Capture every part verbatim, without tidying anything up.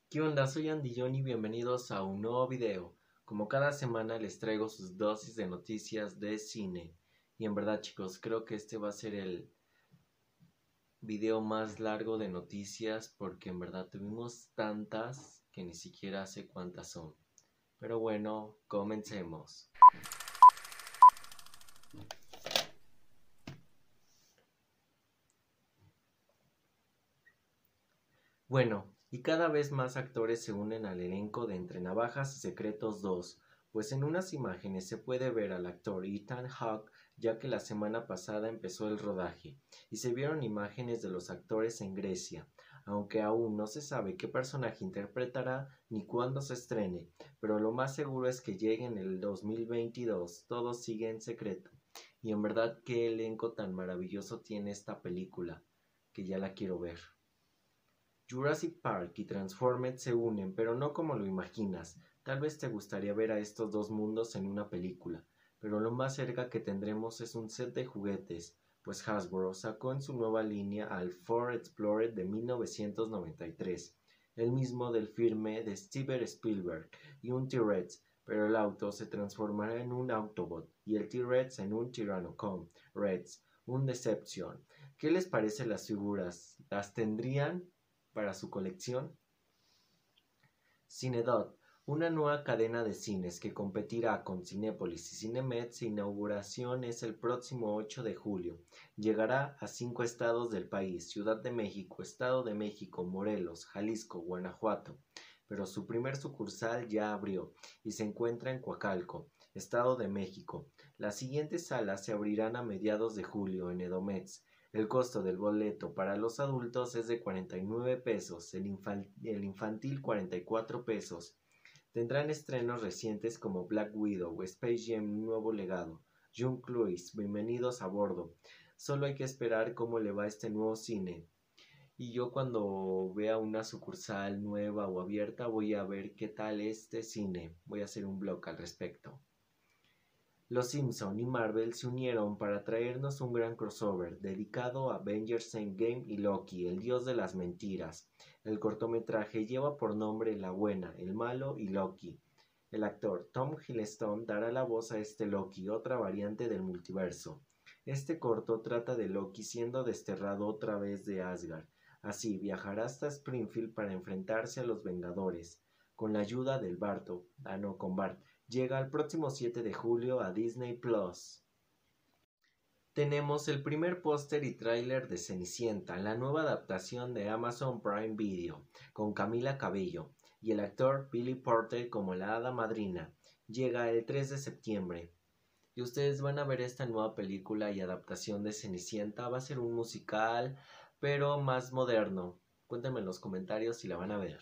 ¿Qué onda? Soy Andy John y bienvenidos a un nuevo video. Como cada semana les traigo sus dosis de noticias de cine. Y en verdad, chicos, creo que este va a ser el video más largo de noticias porque en verdad tuvimos tantas que ni siquiera sé cuántas son. Pero bueno, comencemos. Bueno, y cada vez más actores se unen al elenco de Entre Navajas y Secretos dos, pues en unas imágenes se puede ver al actor Ethan Hawke, ya que la semana pasada empezó el rodaje, y se vieron imágenes de los actores en Grecia, aunque aún no se sabe qué personaje interpretará ni cuándo se estrene, pero lo más seguro es que llegue en el dos mil veintidós, todo sigue en secreto, y en verdad qué elenco tan maravilloso tiene esta película, que ya la quiero ver. Jurassic Park y Transformed se unen, pero no como lo imaginas. Tal vez te gustaría ver a estos dos mundos en una película, pero lo más cerca que tendremos es un set de juguetes, pues Hasbro sacó en su nueva línea al Ford Explorer de mil novecientos noventa y tres, el mismo del filme de Steven Spielberg, y un T-Rex, pero el auto se transformará en un Autobot y el T-Rex en un Tyrannosaurus Rex, un Deception. ¿Qué les parece las figuras? ¿Las tendrían para su colección? Cinedot, una nueva cadena de cines que competirá con Cinépolis y Cinemex. Su inauguración es el próximo ocho de julio. Llegará a cinco estados del país: Ciudad de México, Estado de México, Morelos, Jalisco, Guanajuato. Pero su primer sucursal ya abrió y se encuentra en Coacalco, Estado de México. Las siguientes salas se abrirán a mediados de julio en Edomex. El costo del boleto para los adultos es de cuarenta y nueve pesos, el, infan el infantil cuarenta y cuatro pesos. Tendrán estrenos recientes como Black Widow, Space Jam Nuevo Legado, John Cruise, Bienvenidos a Bordo. Solo hay que esperar cómo le va a este nuevo cine. Y yo cuando vea una sucursal nueva o abierta voy a ver qué tal este cine. Voy a hacer un blog al respecto. Los Simpson y Marvel se unieron para traernos un gran crossover dedicado a Avengers Endgame y Loki, el dios de las mentiras. El cortometraje lleva por nombre La Buena, el Malo y Loki. El actor Tom Hiddleston dará la voz a este Loki, otra variante del multiverso. Este corto trata de Loki siendo desterrado otra vez de Asgard. Así viajará hasta Springfield para enfrentarse a los Vengadores, con la ayuda del Barto, ah no, con Bart. Llega el próximo siete de julio a Disney Plus. Tenemos el primer póster y tráiler de Cenicienta, la nueva adaptación de Amazon Prime Video, con Camila Cabello y el actor Billy Porter como la hada madrina. Llega el tres de septiembre. Y ustedes van a ver esta nueva película y adaptación de Cenicienta. Va a ser un musical, pero más moderno. Cuéntenme en los comentarios si la van a ver.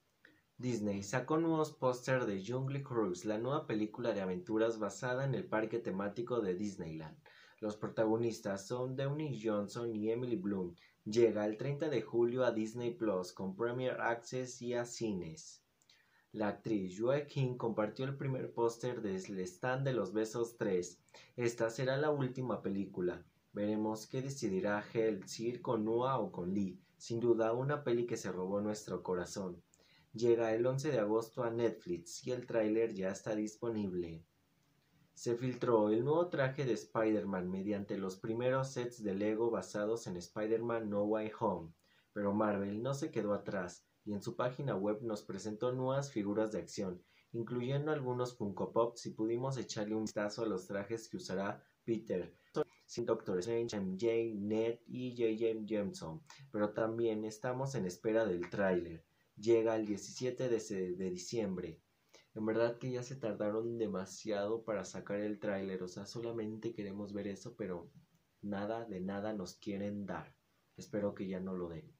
Disney sacó nuevos póster de Jungle Cruise, la nueva película de aventuras basada en el parque temático de Disneyland. Los protagonistas son Dwayne Johnson y Emily Blunt. Llega el treinta de julio a Disney Plus con Premier Access y a cines. La actriz Joe King compartió el primer póster del stand de Los Besos tres. Esta será la última película. Veremos qué decidirá Hell, si ir con Noah o con Lee. Sin duda, una peli que se robó nuestro corazón. Llega el once de agosto a Netflix y el tráiler ya está disponible. Se filtró el nuevo traje de Spider-Man mediante los primeros sets de Lego basados en Spider-Man No Way Home, pero Marvel no se quedó atrás y en su página web nos presentó nuevas figuras de acción, incluyendo algunos Funko Pops, y pudimos echarle un vistazo a los trajes que usará Peter, sin Doctor Strange, M J, Ned y J J Jameson, pero también estamos en espera del tráiler. Llega el diecisiete de diciembre. En verdad que ya se tardaron demasiado para sacar el tráiler, o sea, solamente queremos ver eso, pero nada de nada nos quieren dar. Espero que ya no lo den.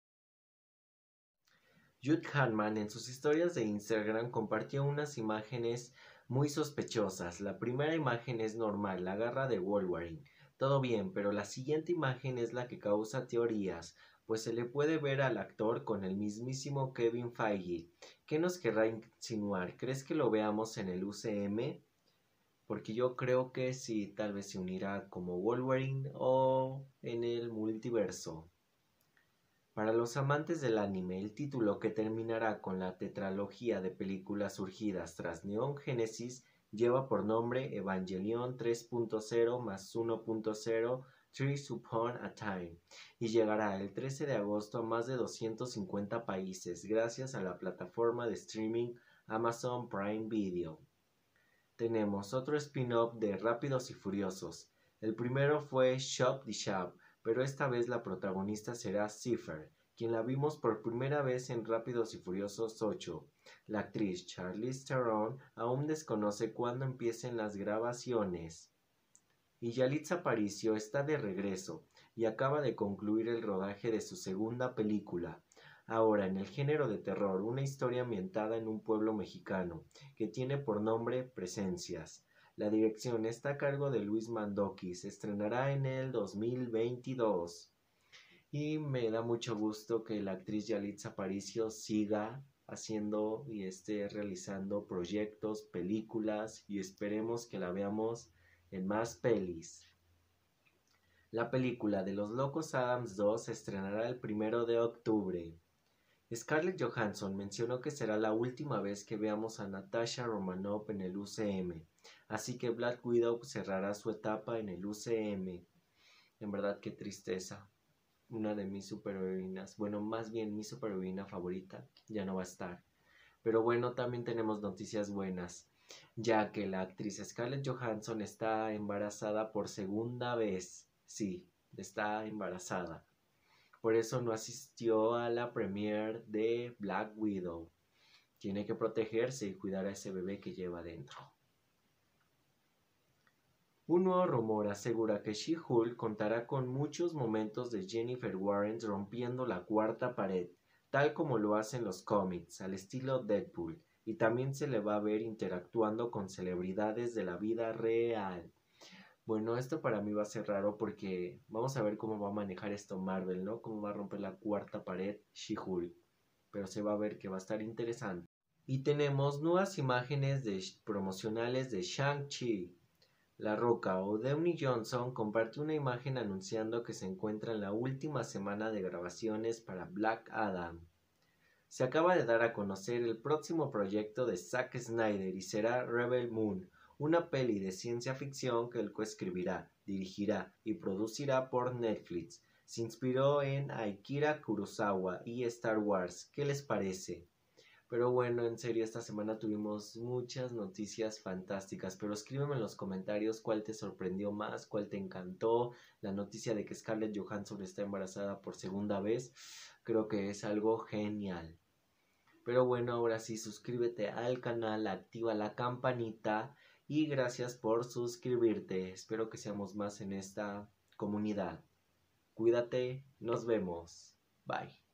Jude Hanman en sus historias de Instagram compartió unas imágenes muy sospechosas. La primera imagen es normal, la garra de Wolverine. Todo bien, pero la siguiente imagen es la que causa teorías, pues se le puede ver al actor con el mismísimo Kevin Feige. ¿Qué nos querrá insinuar? ¿Crees que lo veamos en el U C M? Porque yo creo que sí, tal vez se unirá como Wolverine o en el multiverso. Para los amantes del anime, el título, que terminará con la tetralogía de películas surgidas tras Neon Genesis, lleva por nombre Evangelion tres punto cero más uno punto cero Thrice Upon a Time y llegará el trece de agosto a más de doscientos cincuenta países gracias a la plataforma de streaming Amazon Prime Video. Tenemos otro spin-off de Rápidos y Furiosos. El primero fue Chop the Chap, pero esta vez la protagonista será Cipher, quien la vimos por primera vez en Rápidos y Furiosos ocho. La actriz Charlize Theron aún desconoce cuándo empiecen las grabaciones. Y Yalitza Aparicio está de regreso y acaba de concluir el rodaje de su segunda película. Ahora en el género de terror, una historia ambientada en un pueblo mexicano que tiene por nombre Presencias. La dirección está a cargo de Luis Mandoki, se estrenará en el dos mil veintidós. Y me da mucho gusto que la actriz Yalitza Aparicio siga haciendo y esté realizando proyectos, películas, y esperemos que la veamos en más pelis. La película de Los Locos Adams dos se estrenará el primero de octubre. Scarlett Johansson mencionó que será la última vez que veamos a Natasha Romanoff en el U C M, así que Black Widow cerrará su etapa en el U C M. En verdad, qué tristeza. Una de mis superheroínas, bueno, más bien mi superheroína favorita, ya no va a estar. Pero bueno, también tenemos noticias buenas, ya que la actriz Scarlett Johansson está embarazada por segunda vez. Sí, está embarazada. Por eso no asistió a la premiere de Black Widow. Tiene que protegerse y cuidar a ese bebé que lleva dentro. Un nuevo rumor asegura que She-Hulk contará con muchos momentos de Jennifer Warren rompiendo la cuarta pared, tal como lo hacen los cómics, al estilo Deadpool, y también se le va a ver interactuando con celebridades de la vida real. Bueno, esto para mí va a ser raro porque vamos a ver cómo va a manejar esto Marvel, ¿no? Cómo va a romper la cuarta pared She-Hulk. Pero se va a ver que va a estar interesante. Y tenemos nuevas imágenes de promocionales de Shang-Chi. La Roca o Dwayne Johnson comparte una imagen anunciando que se encuentra en la última semana de grabaciones para Black Adam. Se acaba de dar a conocer el próximo proyecto de Zack Snyder y será Rebel Moon, una peli de ciencia ficción que él coescribirá, dirigirá y producirá por Netflix. Se inspiró en Akira Kurosawa y Star Wars. ¿Qué les parece? Pero bueno, en serio, esta semana tuvimos muchas noticias fantásticas, pero escríbeme en los comentarios cuál te sorprendió más, cuál te encantó. La noticia de que Scarlett Johansson está embarazada por segunda vez, creo que es algo genial. Pero bueno, ahora sí, suscríbete al canal, activa la campanita y gracias por suscribirte. Espero que seamos más en esta comunidad. Cuídate, nos vemos. Bye.